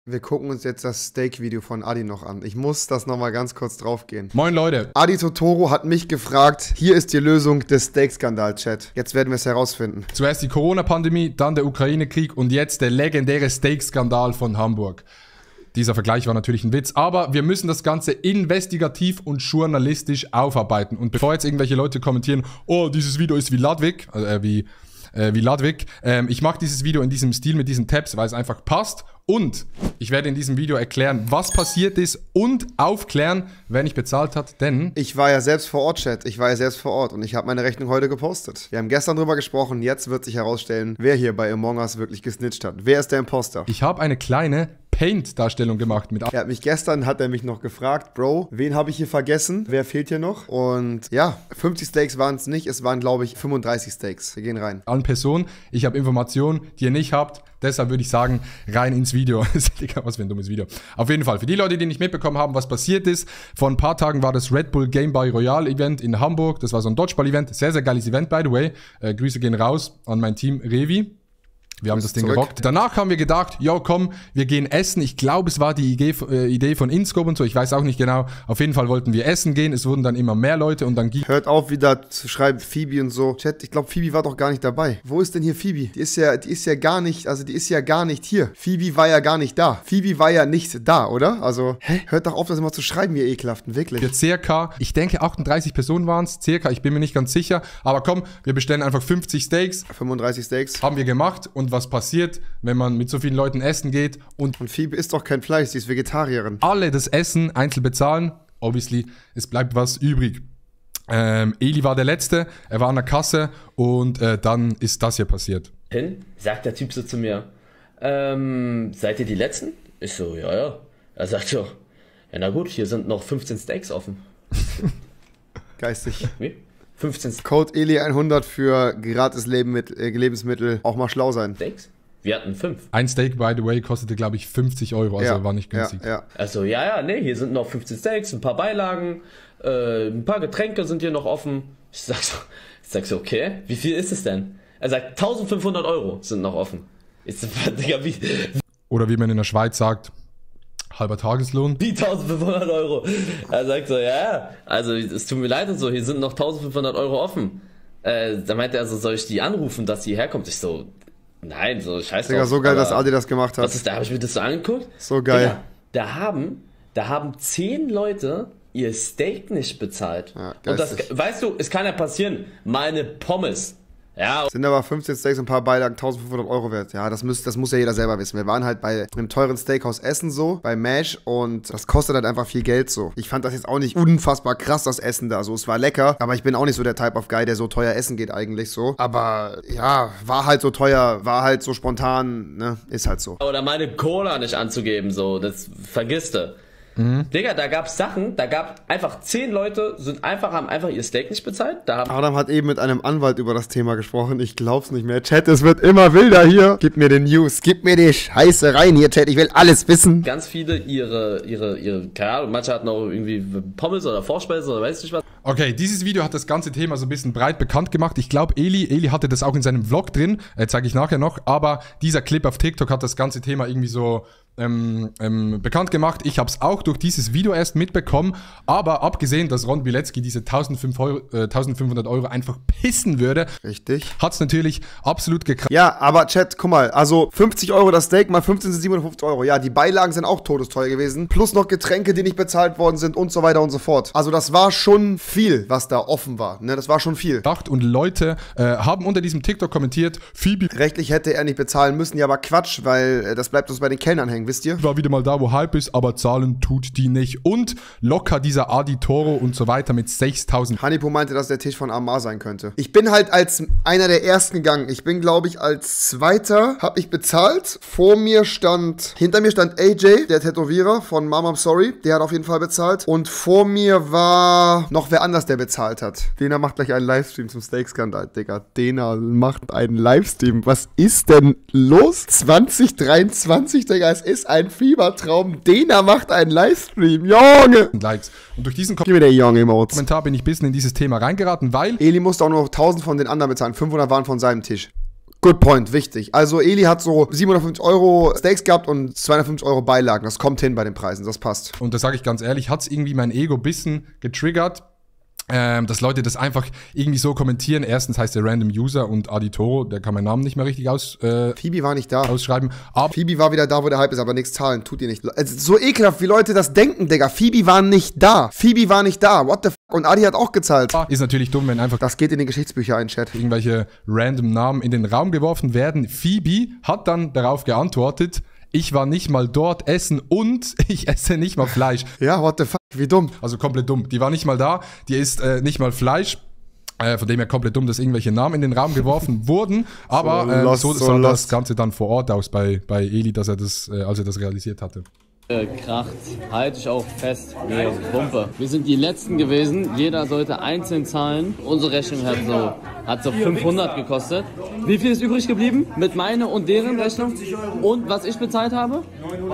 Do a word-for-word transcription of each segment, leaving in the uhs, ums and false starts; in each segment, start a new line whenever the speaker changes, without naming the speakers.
Wir gucken uns jetzt das Steak-Video von Adi noch an. Ich muss das nochmal ganz kurz draufgehen.
Moin Leute.
Adi Totoro hat mich gefragt, hier ist die Lösung des Steak-Skandal-Chat. Jetzt werden wir es herausfinden.
Zuerst die Corona-Pandemie, dann der Ukraine-Krieg und jetzt der legendäre Steak-Skandal von Hamburg. Dieser Vergleich war natürlich ein Witz, aber wir müssen das Ganze investigativ und journalistisch aufarbeiten. Und bevor jetzt irgendwelche Leute kommentieren, oh, dieses Video ist wie Ludwig, also äh, wie... Äh, wie Ludwig. Ähm, ich mache dieses Video in diesem Stil mit diesen Tabs, weil es einfach passt. Und ich werde in diesem Video erklären, was passiert ist und aufklären, wer nicht bezahlt hat, denn...
Ich war ja selbst vor Ort, Chat. Ich war ja selbst vor Ort und ich habe meine Rechnung heute gepostet. Wir haben gestern drüber gesprochen, jetzt wird sich herausstellen, wer hier bei Among Us wirklich gesnitcht hat. Wer ist der Imposter?
Ich habe eine kleine Paint-Darstellung gemacht mit...
Er hat mich gestern, hat er mich noch gefragt, Bro, wen habe ich hier vergessen? Wer fehlt hier noch? Und ja, fünfzig Steaks waren es nicht, es waren, glaube ich, fünfunddreißig Steaks. Wir gehen rein.
Allen Personen, ich habe Informationen, die ihr nicht habt. Deshalb würde ich sagen, rein ins Video. Digga, was für ein dummes Video. Auf jeden Fall, für die Leute, die nicht mitbekommen haben, was passiert ist. Vor ein paar Tagen war das Red Bull Game Boy Royale Event in Hamburg. Das war so ein Dodgeball-Event. Sehr, sehr geiles Event, by the way. Äh, Grüße gehen raus an mein Team Revi. Wir haben das Ding gerockt. Danach haben wir gedacht, yo, komm, wir gehen essen. Ich glaube, es war die Idee, äh, Idee von Inscope und so. Ich weiß auch nicht genau. Auf jeden Fall wollten wir essen gehen. Es wurden dann immer mehr Leute und dann ging...
Hört auf, wieder zu schreiben, Phoebe und so. Chat, ich glaube, Phoebe war doch gar nicht dabei. Wo ist denn hier Phoebe? Die ist ja, die ist ja gar nicht, also die ist ja gar nicht hier. Phoebe war ja gar nicht da. Phoebe war ja nicht da, oder? Also, hä? Hört doch auf, das immer zu schreiben, ihr Ekelhaften, wirklich.
Für circa, ich denke, achtunddreißig Personen waren es. Circa, ich bin mir nicht ganz sicher. Aber komm, wir bestellen einfach fünfzig Steaks.
fünfunddreißig Steaks.
Haben wir gemacht. Und was passiert, wenn man mit so vielen Leuten essen geht und...
Und Phoebe isst doch kein Fleisch, sie ist Vegetarierin.
Alle das Essen einzeln bezahlen, obviously, es bleibt was übrig. Ähm, Eli war der Letzte, er war an der Kasse und äh, dann ist das hier passiert.
Hin, sagt der Typ so zu mir, ähm, seid ihr die Letzten? Ich so, ja, ja. Er sagt so, ja na gut, hier sind noch fünfzehn Steaks offen.
Geistig.
Wie? fünfzehn
Code Eli hundert für gratis Leben mit, äh, Lebensmittel, auch mal schlau sein.
Steaks? Wir hatten fünf.
Ein Steak, by the way, kostete, glaube ich, fünfzig Euro, also
ja,
war nicht günstig.
Ja, ja.
Also, ja, ja, nee, hier sind noch fünfzehn Steaks, ein paar Beilagen, äh, ein paar Getränke sind hier noch offen. Ich sag so, ich sag so, okay, wie viel ist es denn? Er sagt, eintausendfünfhundert Euro sind noch offen. Ich so, Digga, wie?
Oder wie man in der Schweiz sagt, halber Tageslohn.
Wie eintausendfünfhundert Euro? Er sagt so, ja, also es tut mir leid und so, hier sind noch eintausendfünfhundert Euro offen. Äh, da meinte er so, soll ich die anrufen, dass sie herkommt? Ich so, nein, so scheiße.
Digga, so geil, dass Adi das gemacht hat.
Was ist, da habe ich mir das so angeguckt.
So geil.
Digga, da haben, da haben zehn Leute ihr Steak nicht bezahlt.
Ja,
und das, weißt du, es kann ja passieren, meine Pommes. Ja.
Sind aber fünfzehn Steaks und ein paar Beilagen eintausendfünfhundert Euro wert. Ja, das, müsst, das muss ja jeder selber wissen. Wir waren halt bei einem teuren Steakhouse essen so, bei Mash und das kostet halt einfach viel Geld so. Ich fand das jetzt auch nicht unfassbar krass, das Essen da. So, es war lecker, aber ich bin auch nicht so der Type of Guy, der so teuer essen geht eigentlich so. Aber ja, war halt so teuer, war halt so spontan, ne, ist halt so.
Oder meine Cola nicht anzugeben, so, das vergisst du. Mhm. Digga, da gab's Sachen, da gab einfach zehn Leute, sind einfach, haben einfach ihr Steak nicht bezahlt. Da haben
Adam hat eben mit einem Anwalt über das Thema gesprochen. Ich glaub's nicht mehr. Chat, es wird immer wilder hier. Gib mir den News, gib mir die Scheiße rein hier, Chat. Ich will alles wissen.
Ganz viele ihre, ihre, ihre, keine Ahnung, manche hatten auch irgendwie Pommes oder Vorspeise oder weiß nicht was.
Okay, dieses Video hat das ganze Thema so ein bisschen breit bekannt gemacht. Ich glaube, Eli, Eli hatte das auch in seinem Vlog drin, äh, zeige ich nachher noch. Aber dieser Clip auf TikTok hat das ganze Thema irgendwie so ähm, ähm, bekannt gemacht. Ich habe es auch durch dieses Video erst mitbekommen. Aber abgesehen, dass Ron Bilecki diese eintausendfünfhundert Euro einfach pissen würde,
richtig,
hat es natürlich absolut gekracht.
Ja, aber Chat, guck mal, also fünfzig Euro das Steak mal fünfzehn sind siebenundfünfzig Euro. Ja, die Beilagen sind auch todesteuer gewesen. Plus noch Getränke, die nicht bezahlt worden sind und so weiter und so fort. Also das war schon viel, was da offen war. Ne, das war schon viel.
Und Leute äh, haben unter diesem TikTok kommentiert, Phoebe...
Rechtlich hätte er nicht bezahlen müssen, ja, aber Quatsch, weil äh, das bleibt uns bei den Kellnern hängen, wisst ihr?
War wieder mal da, wo Hype ist, aber zahlen tut die nicht. Und locker dieser Adi Toro und so weiter mit sechstausend.
Hanipo meinte, dass der Tisch von Amar sein könnte. Ich bin halt als einer der Ersten gegangen. Ich bin, glaube ich, als Zweiter habe ich bezahlt. Vor mir stand, hinter mir stand A J, der Tätowierer von Mama I'm Sorry. Der hat auf jeden Fall bezahlt. Und vor mir war noch wer anders, der bezahlt hat. Dena macht gleich einen Livestream zum Steak-Skandal, Digga. Dena macht einen Livestream. Was ist denn los? zwanzig dreiundzwanzig, Digga. Es ist ein Fiebertraum. Dena macht einen Livestream. Junge!
Likes. Und durch diesen Kom
Gib mir der Young-Emotes.
Kommentar bin ich ein bisschen in dieses Thema reingeraten, weil
Eli musste auch nur noch tausend von den anderen bezahlen. fünfhundert waren von seinem Tisch. Good point, wichtig. Also Eli hat so siebenhundertfünfzig Euro Steaks gehabt und zweihundertfünfzig Euro Beilagen. Das kommt hin bei den Preisen, das passt.
Und da sage ich ganz ehrlich, hat es irgendwie mein Ego ein bisschen getriggert, ähm, dass Leute das einfach irgendwie so kommentieren. Erstens heißt der Random User und Aditoro, der kann meinen Namen nicht mehr richtig aus, äh,
Phoebe war nicht da.
ausschreiben. Aber
Phoebe war wieder da, wo der Hype ist, aber nichts zahlen, tut ihr nicht. Es ist so ekelhaft, wie Leute das denken, Digga. Phoebe war nicht da. Phoebe war nicht da. What the fuck? Und Adi hat auch gezahlt.
ist natürlich dumm, wenn einfach
Das geht in den Geschichtsbücher ein, Chat.
irgendwelche random Namen in den Raum geworfen werden. Phoebe hat dann darauf geantwortet, ich war nicht mal dort essen und ich esse nicht mal Fleisch.
Ja, what the fuck? Wie dumm.
Also komplett dumm. Die war nicht mal da, die isst äh, nicht mal Fleisch. Äh, von dem her komplett dumm, dass irgendwelche Namen in den Raum geworfen wurden. Aber
So
äh,
lost,
so
so
sah das
lost.
Ganze dann vor Ort aus bei, bei Eli, dass er das, äh, als er das realisiert hatte.
Äh, kracht, halte ich auch fest, wie Pumpe. Wir sind die Letzten gewesen, jeder sollte einzeln zahlen. Unsere Rechnung hat so, hat so fünfhundert gekostet. Wie viel ist übrig geblieben? Mit meiner und deren Rechnung? Und was ich bezahlt habe?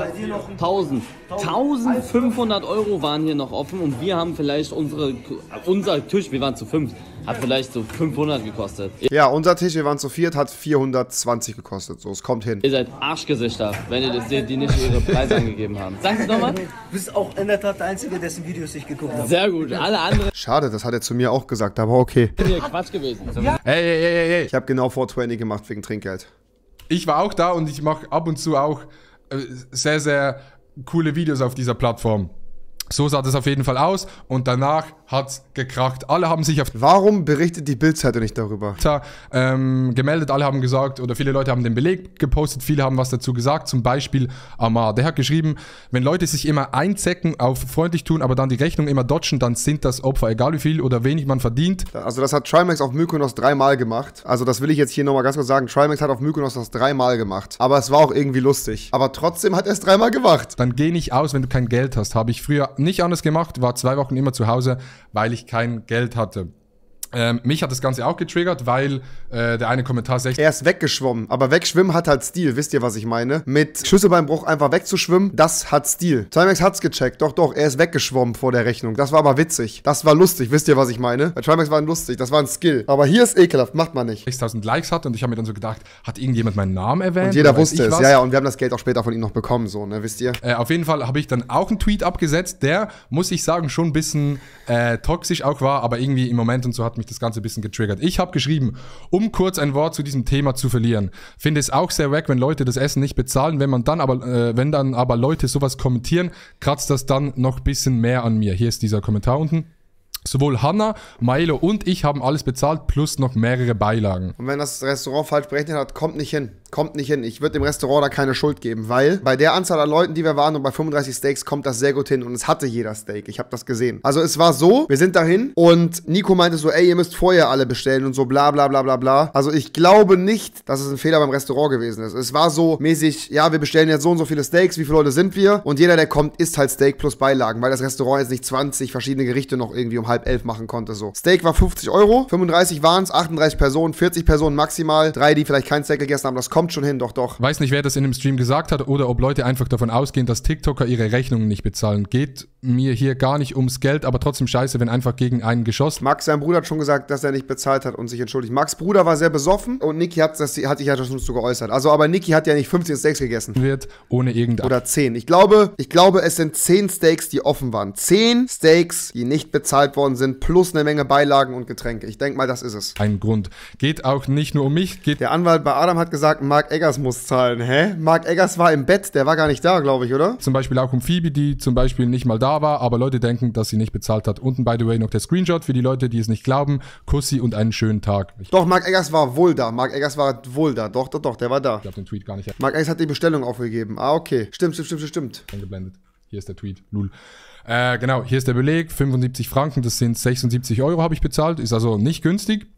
tausend. eintausendfünfhundert Euro waren hier noch offen und wir haben vielleicht unsere, unser Tisch, wir waren zu fünf, hat vielleicht so fünfhundert gekostet.
Ja, unser Tisch, wir waren zu viert, hat vierhundertzwanzig gekostet. So, es kommt hin.
Ihr seid Arschgesichter, wenn ihr das seht, die nicht ihre Preise angegeben haben. Sagen Sie nochmal.
Du bist auch in der Tat der Einzige, dessen Videos ich geguckt habe.
Sehr gut, alle anderen
Schade, das hat er zu mir auch gesagt, aber okay.
sind hier Quatsch gewesen.
Hey, hey, hey, hey, hey.
Ich habe genau vier zwanzig gemacht wegen Trinkgeld.
Ich war auch da und ich mache ab und zu auch äh, sehr, sehr coole Videos auf dieser Plattform. So sah das auf jeden Fall aus und danach hat's gekracht. Alle haben sich auf
Warum berichtet die Bild-Zeitung nicht darüber?
Twitter ähm, gemeldet, alle haben gesagt, oder viele Leute haben den Beleg gepostet, viele haben was dazu gesagt, zum Beispiel Amar. Der hat geschrieben, wenn Leute sich immer einzecken auf freundlich tun, aber dann die Rechnung immer dodgen, dann sind das Opfer, egal wie viel oder wenig man verdient.
Also das hat Trimax auf Mykonos dreimal gemacht. Also das will ich jetzt hier nochmal ganz kurz sagen. Trimax hat auf Mykonos das dreimal gemacht. Aber es war auch irgendwie lustig. Aber trotzdem hat er es dreimal gemacht.
Dann geh nicht aus, wenn du kein Geld hast. Habe ich früher nicht anders gemacht, war zwei Wochen immer zu Hause, weil ich kein Geld hatte. Ähm, mich hat das Ganze auch getriggert, weil äh, der eine Kommentar sechzig
Er ist weggeschwommen. Aber wegschwimmen hat halt Stil. Wisst ihr, was ich meine? Mit Schlüsselbeinbruch einfach wegzuschwimmen, das hat Stil. Trimax hat's gecheckt. Doch, doch, er ist weggeschwommen vor der Rechnung. Das war aber witzig. Das war lustig. Wisst ihr, was ich meine? Bei Trimax war lustig. Das war ein Skill. Aber hier ist ekelhaft. Macht man nicht.
sechstausend Likes hatte und ich habe mir dann so gedacht, hat irgendjemand meinen Namen erwähnt?
Und jeder
Oder weiß
wusste
ich
es.
was?
Ja, ja, und wir haben das Geld auch später von ihm noch bekommen, so, ne? Wisst ihr?
Äh, auf jeden Fall habe ich dann auch einen Tweet abgesetzt, der, muss ich sagen, schon ein bisschen äh, toxisch auch war, aber irgendwie im Moment und so hat mich das Ganze ein bisschen getriggert. Ich habe geschrieben, um kurz ein Wort zu diesem Thema zu verlieren. Finde es auch sehr wack, wenn Leute das Essen nicht bezahlen, wenn man dann aber, äh, wenn dann aber Leute sowas kommentieren, kratzt das dann noch ein bisschen mehr an mir. Hier ist dieser Kommentar unten. Sowohl Hanna, Maelo und ich haben alles bezahlt, plus noch mehrere Beilagen.
Und wenn das Restaurant falsch berechnet hat, kommt nicht hin. Kommt nicht hin. Ich würde dem Restaurant da keine Schuld geben, weil bei der Anzahl an Leuten, die wir waren und bei fünfunddreißig Steaks, kommt das sehr gut hin. Und es hatte jeder Steak. Ich habe das gesehen. Also es war so, wir sind dahin und Nico meinte so, ey, ihr müsst vorher alle bestellen und so bla bla bla bla bla. Also ich glaube nicht, dass es ein Fehler beim Restaurant gewesen ist. Es war so mäßig, ja, wir bestellen jetzt so und so viele Steaks, wie viele Leute sind wir? Und jeder, der kommt, isst halt Steak plus Beilagen, weil das Restaurant jetzt nicht zwanzig verschiedene Gerichte noch irgendwie um halb elf machen konnte. So. Steak war fünfzig Euro, fünfunddreißig waren es, achtunddreißig Personen, vierzig Personen maximal, drei, die vielleicht kein Steak gegessen haben. Das kommt schon hin, doch, doch.
Weiß nicht, wer das in dem Stream gesagt hat oder ob Leute einfach davon ausgehen, dass TikToker ihre Rechnungen nicht bezahlen. Geht mir hier gar nicht ums Geld, aber trotzdem scheiße, wenn einfach gegen einen geschossen
Max, sein Bruder, hat schon gesagt, dass er nicht bezahlt hat und sich entschuldigt. Max' Bruder war sehr besoffen und Niki hat, das, hat sich ja schon so geäußert. Also, aber Niki hat ja nicht fünfzehn Steaks gegessen.
wird, ohne irgendein
Oder zehn. Ich glaube, ich glaube, es sind zehn Steaks, die offen waren. zehn Steaks, die nicht bezahlt worden sind, plus eine Menge Beilagen und Getränke. Ich denke mal, das ist es.
Grund. Geht auch nicht nur um mich, geht
Der Anwalt bei Adam hat gesagt, Mark Eggers muss zahlen. Hä? Mark Eggers war im Bett, der war gar nicht da, glaube ich, oder?
zum Beispiel auch um Phoebe, die zum Beispiel nicht mal da war, aber Leute denken, dass sie nicht bezahlt hat. Unten, by the way, noch der Screenshot für die Leute, die es nicht glauben. Kussi und einen schönen Tag. Ich
Doch, Mark Eggers war wohl da. Mark Eggers war wohl da. Doch, doch, doch, der war da.
glaube den Tweet gar nicht
Mark Eggers hat die Bestellung aufgegeben. Ah, okay. Stimmt, stimmt, stimmt, stimmt.
eingeblendet. Hier ist der Tweet. Lul. Äh, genau, hier ist der Beleg. fünfundsiebzig Franken, das sind sechsundsiebzig Euro habe ich bezahlt. Ist also nicht günstig.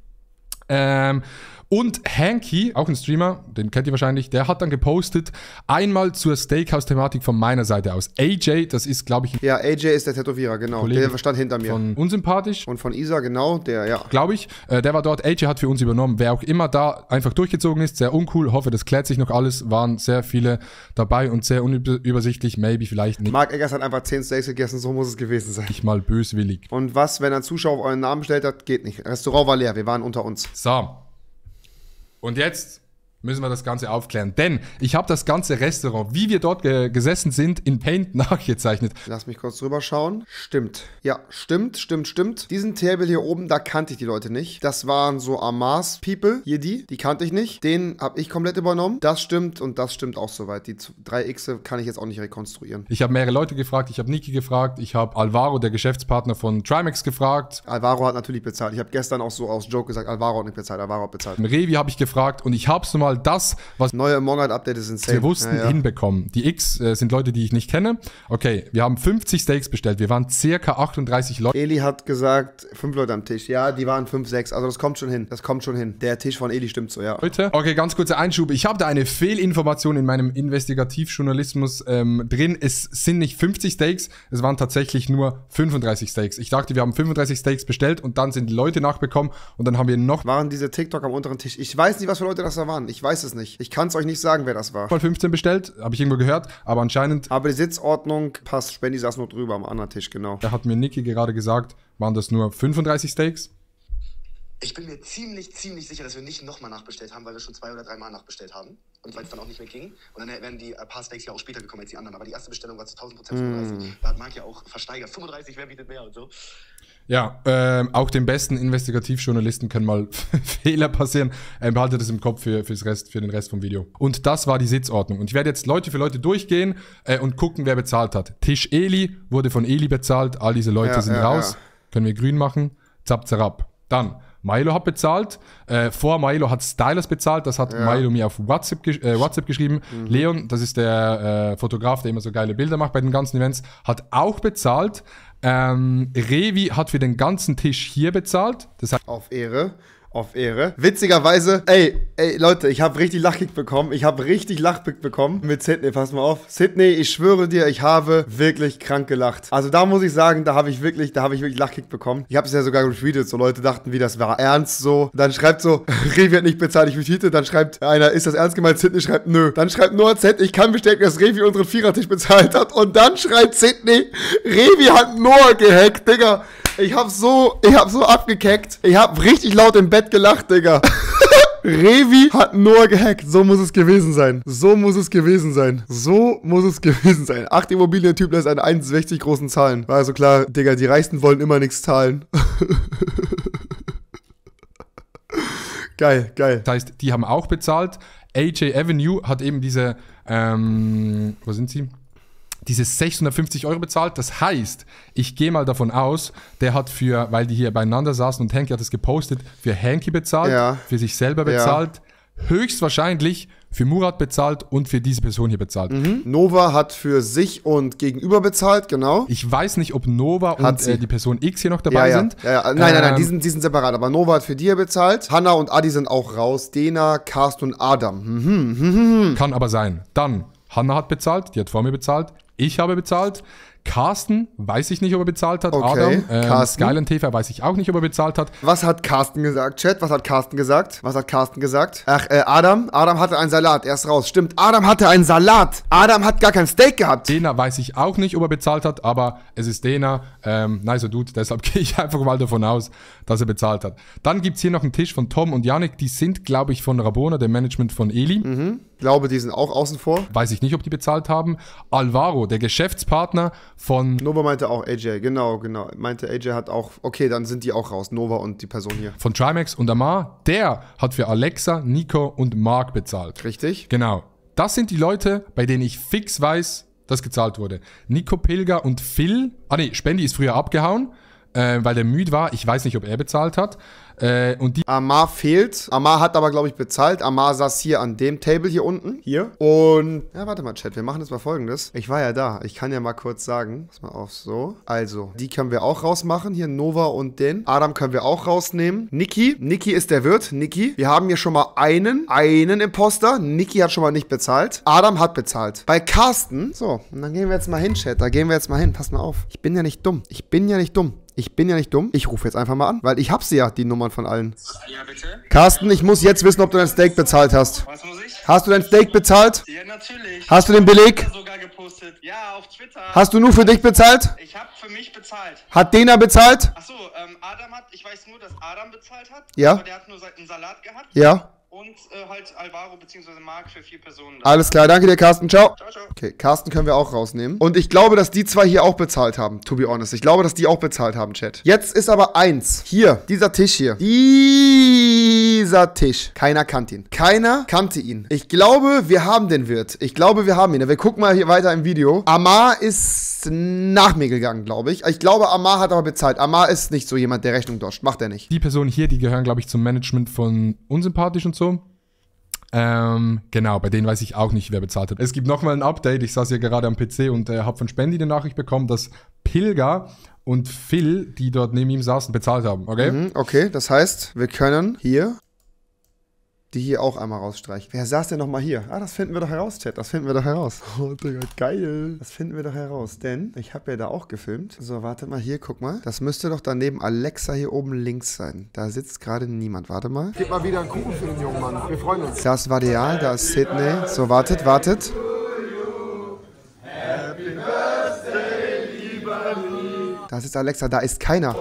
Ähm, und Hanky, auch ein Streamer, den kennt ihr wahrscheinlich, der hat dann gepostet, einmal zur Steakhouse-Thematik von meiner Seite aus. A J, das ist, glaube ich, ein
Ja, A J ist der Tätowierer, genau.
Kollege
Der stand hinter mir.
von unsympathisch,
Und von Isa, genau, der, ja.
glaube ich. Äh, der war dort, A J hat für uns übernommen. Wer auch immer da einfach durchgezogen ist, sehr uncool, hoffe, das klärt sich noch alles, waren sehr viele dabei und sehr unübersichtlich, maybe vielleicht nicht
Mark Eggers hat einfach zehn Steaks gegessen, so muss es gewesen sein.
mal böswillig.
Und was, wenn ein Zuschauer auf euren Namen bestellt hat, geht nicht. Restaurant war leer, wir waren unter uns.
So. Und jetzt müssen wir das Ganze aufklären. Denn ich habe das ganze Restaurant, wie wir dort ge gesessen sind, in Paint nachgezeichnet.
Lass mich kurz drüber schauen. Stimmt. Ja, stimmt, stimmt, stimmt. Diesen Table hier oben, da kannte ich die Leute nicht. Das waren so Amars People. Hier die, die kannte ich nicht. Den habe ich komplett übernommen. Das stimmt und das stimmt auch soweit. Die drei X kann ich jetzt auch nicht rekonstruieren.
Ich habe mehrere Leute gefragt. Ich habe Niki gefragt. Ich habe Alvaro, der Geschäftspartner von Trimax, gefragt.
Alvaro hat natürlich bezahlt. Ich habe gestern auch so aus Joke gesagt, Alvaro hat nicht bezahlt. Alvaro hat bezahlt.
Revi habe ich gefragt und ich habe es mal das, was
neue Among Us Update ist insane.
wir wussten, ja, ja. hinbekommen. Die X äh, sind Leute, die ich nicht kenne. Okay, wir haben fünfzig Steaks bestellt. Wir waren circa achtunddreißig Leute.
Eli hat gesagt, fünf Leute am Tisch. Ja, die waren fünf, sechs. Also das kommt schon hin. Das kommt schon hin. Der Tisch von Eli stimmt so, ja.
Leute. Okay, ganz kurzer Einschub. Ich habe da eine Fehlinformation in meinem Investigativjournalismus ähm, drin. Es sind nicht fünfzig Steaks, es waren tatsächlich nur fünfunddreißig Steaks. Ich dachte, wir haben fünfunddreißig Steaks bestellt und dann sind die Leute nachbekommen und dann haben wir noch...
Waren diese TikTok am unteren Tisch? Ich weiß nicht, was für Leute das da waren. Ich weiß es nicht. Ich kann es euch nicht sagen, wer das war.
Mal fünfzehn bestellt, habe ich irgendwo gehört, aber anscheinend...
Aber die Sitzordnung passt. Spendi saß nur drüber am anderen Tisch, genau.
Da hat mir Niki gerade gesagt, waren das nur fünfunddreißig Steaks?
Ich bin mir ziemlich, ziemlich sicher, dass wir nicht nochmal nachbestellt haben, weil wir schon zwei oder dreimal nachbestellt haben. Und weil es dann auch nicht mehr ging. Und dann wären die äh, paar Steaks ja auch später gekommen als die anderen. Aber die erste Bestellung war zu tausend Prozent fünfunddreißig. Mm. Da hat Marc ja auch versteigert. fünfunddreißig, wer bietet mehr und so.
Ja, ähm, auch den besten Investigativjournalisten können mal Fehler passieren. Ähm, behaltet das im Kopf für, fürs Rest, für den Rest vom Video. Und das war die Sitzordnung. Und ich werde jetzt Leute für Leute durchgehen äh, und gucken, wer bezahlt hat. Tisch Eli wurde von Eli bezahlt. All diese Leute ja, sind ja, raus. Ja. Können wir grün machen. Zap, zerab. Dann... Milo hat bezahlt. Äh, vor Milo hat Stylus bezahlt. Das hat ja. Milo mir auf WhatsApp, gesch äh, WhatsApp geschrieben. Mhm. Leon, das ist der äh, Fotograf, der immer so geile Bilder macht bei den ganzen Events, hat auch bezahlt. Ähm, Revi hat für den ganzen Tisch hier bezahlt. Das heißt,
auf Ehre. Auf Ehre. Witzigerweise, ey, ey, Leute, ich habe richtig Lachkick bekommen. Ich habe richtig Lachkick bekommen mit Sydney, pass mal auf. Sydney, ich schwöre dir, ich habe wirklich krank gelacht. Also da muss ich sagen, da habe ich wirklich, da habe ich wirklich Lachkick bekommen. Ich habe es ja sogar retweetet, so Leute dachten, wie das war ernst, so. Dann schreibt so, Revi hat nicht bezahlt, ich retweete. Dann schreibt einer, ist das ernst gemeint? Sydney schreibt, nö. Dann schreibt Noah Z, ich kann bestätigen, dass Revi unseren Vierertisch bezahlt hat. Und dann schreibt Sydney, Revi hat Noah gehackt, Digga. Ich hab so, ich hab so abgekeckt. Ich hab richtig laut im Bett gelacht, Digga. Revi hat Noah gehackt. So muss es gewesen sein. So muss es gewesen sein. So muss es gewesen sein. Acht Immobilientyp lässt eine eins sechzig großen Zahlen. War also klar, Digga, die Reichsten wollen immer nichts zahlen. Geil, geil.
Das heißt, die haben auch bezahlt. A J Avenue hat eben diese, ähm, wo sind sie? Diese sechshundertfünfzig Euro bezahlt. Das heißt, ich gehe mal davon aus, der hat für, weil die hier beieinander saßen und Hanky hat es gepostet, für Hanky bezahlt, ja. für sich selber bezahlt, ja. höchstwahrscheinlich für Murat bezahlt und für diese Person hier bezahlt.
Mhm. Nova hat für sich und gegenüber bezahlt, genau.
Ich weiß nicht, ob Nova und äh, die Person X hier noch dabei
ja, ja.
sind.
Ja, ja. Nein, ähm, nein, nein, die sind, die sind separat. Aber Nova hat für die hier bezahlt. Hanna und Adi sind auch raus. Dena, Carsten und Adam. Mhm.
Kann aber sein. Dann, Hanna hat bezahlt, die hat vor mir bezahlt. Ich habe bezahlt. Carsten, weiß ich nicht, ob er bezahlt hat.
Okay,
Adam, äh, Skyland T V, weiß ich auch nicht, ob er bezahlt hat.
Was hat Carsten gesagt, Chat? Was hat Carsten gesagt? Was hat Carsten gesagt? Ach, äh, Adam? Adam hatte einen Salat, er ist raus. Stimmt, Adam hatte einen Salat. Adam hat gar kein Steak gehabt.
Dena weiß ich auch nicht, ob er bezahlt hat, aber es ist Dena. Ähm, nicer Dude, deshalb gehe ich einfach mal davon aus, dass er bezahlt hat. Dann gibt es hier noch einen Tisch von Tom und Yannick. Die sind, glaube ich, von Rabona, dem Management von Eli.
Mhm. Ich glaube, die sind auch außen vor.
Weiß ich nicht, ob die bezahlt haben. Alvaro, der Geschäftspartner von...
Nova meinte auch A J, genau, genau. Meinte A J hat auch... Okay, dann sind die auch raus. Nova und die Person hier.
Von Trimax und Amar, der hat für Alexa, Nico und Mark bezahlt.
Richtig.
Genau. Das sind die Leute, bei denen ich fix weiß, dass gezahlt wurde. Nico Pilger und Phil... Ah ne, Spendi ist früher abgehauen, äh, weil der müde war. Ich weiß nicht, ob er bezahlt hat. Äh, und die
Amar fehlt. Amar hat aber, glaube ich, bezahlt. Amar saß hier an dem Table hier unten. Hier. Und, ja, warte mal, Chat. Wir machen jetzt mal Folgendes. Ich war ja da. Ich kann ja mal kurz sagen. Pass mal auf, so. Also, die können wir auch rausmachen. Hier Nova und den. Adam können wir auch rausnehmen. Niki. Niki ist der Wirt. Niki. Wir haben hier schon mal einen. Einen Imposter. Niki hat schon mal nicht bezahlt. Adam hat bezahlt. Bei Carsten. So, und dann gehen wir jetzt mal hin, Chat. Da gehen wir jetzt mal hin. Pass mal auf. Ich bin ja nicht dumm. Ich bin ja nicht dumm. Ich bin ja nicht dumm. Ich rufe jetzt einfach mal an, weil ich hab sie ja, die Nummern von allen.
Ja, bitte?
Carsten, ich muss jetzt wissen, ob du dein Steak bezahlt hast.
Was muss ich?
Hast du dein Steak bezahlt?
Ja, natürlich.
Hast du den Beleg?
Sogar gepostet. Ja, auf Twitter.
Hast du nur für dich bezahlt?
Ich hab für mich bezahlt.
Hat Dena bezahlt?
Achso, ähm, Adam hat, ich weiß nur, dass Adam bezahlt hat.
Ja.
Aber der hat nur einen Salat gehabt.
Ja.
und äh, halt Alvaro bzw. Marc für vier Personen.
Alles klar, danke dir, Carsten. Ciao.
Ciao, ciao.
Okay, Carsten können wir auch rausnehmen. Und ich glaube, dass die zwei hier auch bezahlt haben, to be honest. Ich glaube, dass die auch bezahlt haben, Chat. Jetzt ist aber eins. Hier, dieser Tisch hier. Dieser Tisch. Keiner kannte ihn. Keiner kannte ihn. Ich glaube, wir haben den Wirt. Ich glaube, wir haben ihn. Wir gucken mal hier weiter im Video. Amar ist nach mir gegangen, glaube ich. Ich glaube, Amar hat aber bezahlt. Amar ist nicht so jemand, der Rechnung dodgt. Macht er nicht.
Die Personen hier, die gehören, glaube ich, zum Management von Unsympathisch und so. Ähm, genau, bei denen weiß ich auch nicht, wer bezahlt hat. Es gibt nochmal ein Update. Ich saß hier gerade am P C und äh, habe von Spendi eine Nachricht bekommen, dass Pilger und Phil, die dort neben ihm saßen, bezahlt haben. Okay?
Mhm, okay, das heißt, wir können hier die hier auch einmal rausstreichen. Wer saß denn nochmal hier? Ah, das finden wir doch heraus, Chat. Das finden wir doch heraus. Oh, Digga, geil. Das finden wir doch heraus. Denn ich habe ja da auch gefilmt. So, warte mal hier, guck mal. Das müsste doch daneben Alexa hier oben links sein. Da sitzt gerade niemand. Warte mal. Gib mal wieder einen Kuchen für den jungen Mann. Wir freuen uns. Da ist Vadial, da ist Sydney. So, wartet, wartet. Happy Birthday, lieber Lee. Da sitzt Alexa, da ist keiner.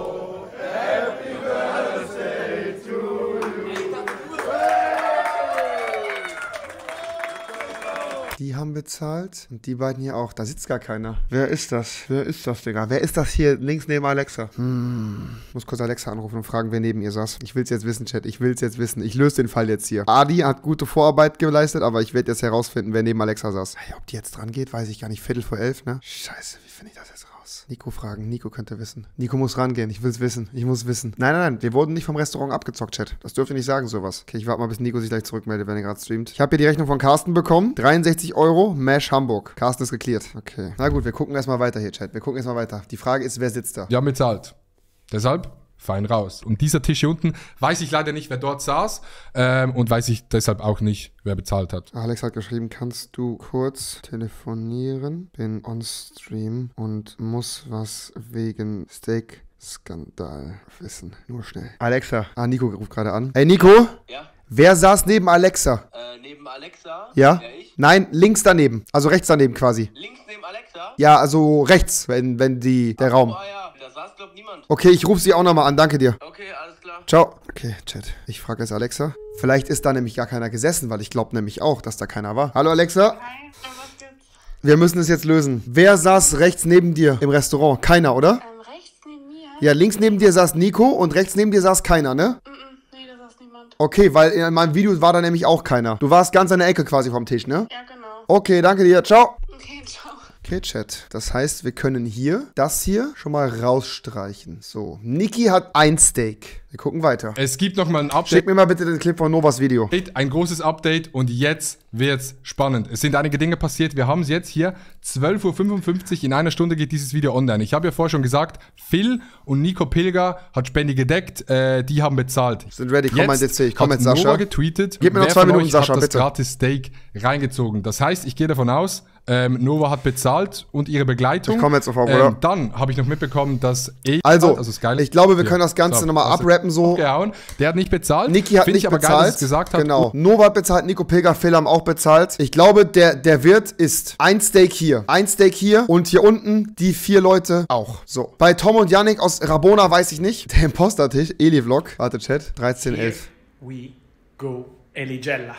Die haben bezahlt und die beiden hier auch. Da sitzt gar keiner. Wer ist das? Wer ist das, Digga? Wer ist das hier links neben Alexa? Hm. Ich muss kurz Alexa anrufen und fragen, wer neben ihr saß. Ich will's jetzt wissen, Chat. Ich will's jetzt wissen. Ich löse den Fall jetzt hier. Adi hat gute Vorarbeit geleistet, aber ich werde jetzt herausfinden, wer neben Alexa saß. Hey, ob die jetzt dran geht, weiß ich gar nicht. Viertel vor elf, ne? Scheiße, wie finde ich das jetzt raus? Nico fragen. Nico könnte wissen. Nico muss rangehen. Ich will's wissen. Ich muss wissen. Nein, nein, nein. Wir wurden nicht vom Restaurant abgezockt, Chat. Das dürft ihr nicht sagen, sowas. Okay, ich warte mal, bis Nico sich gleich zurückmeldet, wenn er gerade streamt. Ich habe hier die Rechnung von Carsten bekommen. dreiundsechzig Euro. Mesh Hamburg. Carsten ist geklärt. Okay. Na gut, wir gucken erstmal weiter hier, Chat. Wir gucken erstmal weiter. Die Frage ist, wer sitzt da?
Die haben bezahlt. Deshalb fein raus. Und dieser Tisch hier unten, weiß ich leider nicht, wer dort saß. Ähm, und weiß ich deshalb auch nicht, wer bezahlt hat.
Alex hat geschrieben, kannst du kurz telefonieren? Bin on Stream und muss was wegen Steak-Skandal wissen. Nur schnell. Alexa. Ah, Nico ruft gerade an. Ey, Nico?
Ja?
Wer saß neben Alexa?
Äh, neben Alexa?
Ja?
Ja, ich?
Nein, links daneben. Also rechts daneben quasi.
Links neben Alexa?
Ja, also rechts, wenn, wenn die, der Raum.
Ah ja, da saß glaub niemand.
Okay, ich rufe sie auch nochmal an. Danke dir.
Okay, alles klar.
Ciao. Okay, Chat. Ich frage jetzt Alexa. Vielleicht ist da nämlich gar keiner gesessen, weil ich glaube nämlich auch, dass da keiner war. Hallo Alexa.
Hi, was gibt's?
Wir müssen es jetzt lösen. Wer saß rechts neben dir im Restaurant? Keiner, oder?
Ähm, rechts neben mir?
Ja, links neben dir saß Nico und rechts neben dir saß keiner, ne?
Mm -mm, nee, da saß niemand.
Okay, weil in meinem Video war da nämlich auch keiner. Du warst ganz an der Ecke quasi vom Tisch, ne?
Ja, genau.
Okay, danke dir. Ciao.
Okay, ciao.
Okay, Chat. Das heißt, wir können hier das hier schon mal rausstreichen. So, Niki hat ein Steak. Wir gucken weiter.
Es gibt nochmal ein Update.
Schick mir mal bitte den Clip von Novas Video.
Ein großes Update und jetzt wird's spannend. Es sind einige Dinge passiert. Wir haben es jetzt hier zwölf Uhr fünfundfünfzig. In einer Stunde geht dieses Video online. Ich habe ja vorher schon gesagt, Phil und Nico Pilger hat Spendi gedeckt. Äh, die haben bezahlt.
Sind ready. Komm mal in D C. Ich komm
hat
jetzt, Sascha.
Nova getweetet.
Gib mir noch
wer
zwei
von
Minuten,
euch
Sascha,
hat das
bitte.
gratis Steak reingezogen. Das heißt, ich gehe davon aus, ähm, Nova hat bezahlt und ihre Begleitung.
Ich komm jetzt sofort, Bruder.
Ähm, dann habe ich noch mitbekommen, dass E
Also,
also ist geil.
ich glaube, wir
Ja.
können das Ganze
So,
nochmal
hast du
abrappen so.
abgehauen. Der hat nicht bezahlt.
Niki hat
Find
nicht
ich aber
bezahlt.
geil, dass es gesagt hat.
Genau. Nova hat bezahlt, Nico Pilger, Phil haben auch bezahlt. Ich glaube, der, der Wirt ist ein Steak hier, ein Steak hier und hier unten die vier Leute auch. So. Bei Tom und Yannick aus Rabona weiß ich nicht. Der Imposter-Tisch, Eli-Vlog. Warte, Chat. dreizehn elf.
We go Eligella.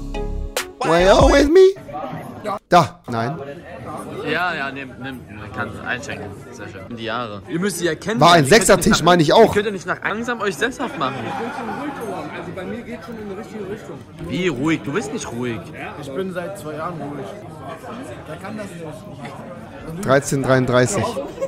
Why you with me? Da. Nein.
Ja, ja, nimm, nimm, man kann es einschenken. Sehr schön. Die Jahre. Ihr müsst sie erkennen.
War ein Sechser-Tisch, meine ich auch.
Ihr könnt ja nicht nach langsam euch sesshaft machen.
Also bei mir geht schon in die richtige Richtung.
Wie ruhig? Du bist nicht ruhig.
Ich bin seit zwei Jahren ruhig. Der kann das nicht.
dreizehn dreiunddreißig.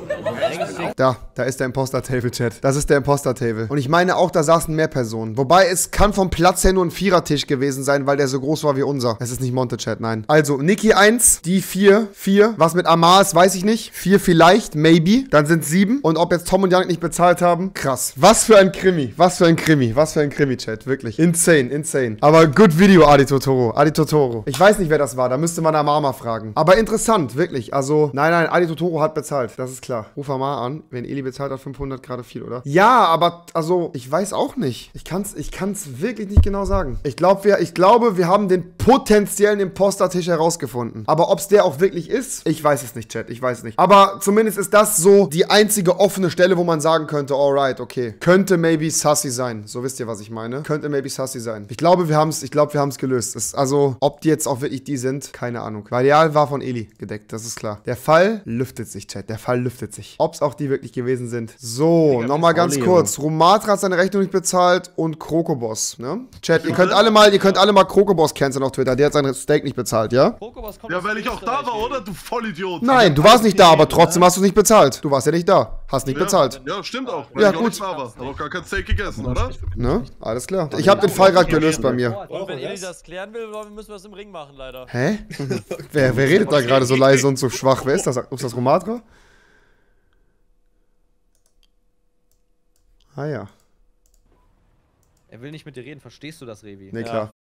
Da, da ist der Imposter-Table-Chat. Das ist der Imposter-Table. Und ich meine auch, da saßen mehr Personen. Wobei, es kann vom Platz her nur ein Vierertisch gewesen sein, weil der so groß war wie unser. Es ist nicht Monte-Chat, nein. Also, Niki eins, die vier, vier. Was mit Amar ist, weiß ich nicht. vier vielleicht, maybe. Dann sind sieben. Und ob jetzt Tom und Yannick nicht bezahlt haben, krass. Was für ein Krimi. Was für ein Krimi. Was für ein Krimi-Chat. Wirklich. Insane, insane. Aber good Video, Adi Totoro. Adi Totoro. Ich weiß nicht, wer das war. Da müsste man Amar mal fragen. Aber interessant, wirklich. Also, nein, nein, Adi Totoro hat bezahlt. Das ist klar. Ruf Amar an. Mann, wenn Eli bezahlt hat, fünfhundert gerade viel, oder? Ja, aber, also, ich weiß auch nicht. Ich kann's, ich kann's wirklich nicht genau sagen. Ich glaube, wir, ich glaube, wir haben den potenziellen Imposter-Tisch herausgefunden. Aber ob's der auch wirklich ist, ich weiß es nicht, Chat. Ich weiß es nicht. Aber zumindest ist das so die einzige offene Stelle, wo man sagen könnte, alright, okay. Könnte maybe Sassy sein. So wisst ihr, was ich meine. Könnte maybe Sassy sein. Ich glaube, wir haben's, ich glaube, wir haben's gelöst. Es, also, ob die jetzt auch wirklich die sind, keine Ahnung. Varial war von Eli gedeckt, das ist klar. Der Fall lüftet sich, Chat. Der Fall lüftet sich. Ob's auch die wirklich gewesen sind. So, nochmal ganz kurz. Rumatra hat seine Rechnung nicht bezahlt und Krokoboss, ne? Chat, ihr könnt alle mal, ihr könnt alle mal Krokoboss canceln auf Twitter. Der hat seinen Steak nicht bezahlt, ja?
Ja, weil ich auch da war, oder? Du Vollidiot.
Nein, du warst nicht da, aber trotzdem hast du es nicht bezahlt. Du warst ja nicht da. Hast nicht
ja,
bezahlt.
Ja, stimmt auch. Weil
Ja,
ich auch
gut.
nicht da war. Hab auch gar kein Steak gegessen, oder?
Ne? Alles klar. Ich habe den Fall gerade gelöst bei mir.
Und wenn Eli das klären will, müssen wir es im Ring machen, leider.
Hä? wer, wer redet da gerade so leise und so schwach? Wer ist das? Ist das Romatra? Ah ja.
Er will nicht mit dir reden, verstehst du das, Revi?
Nee, klar.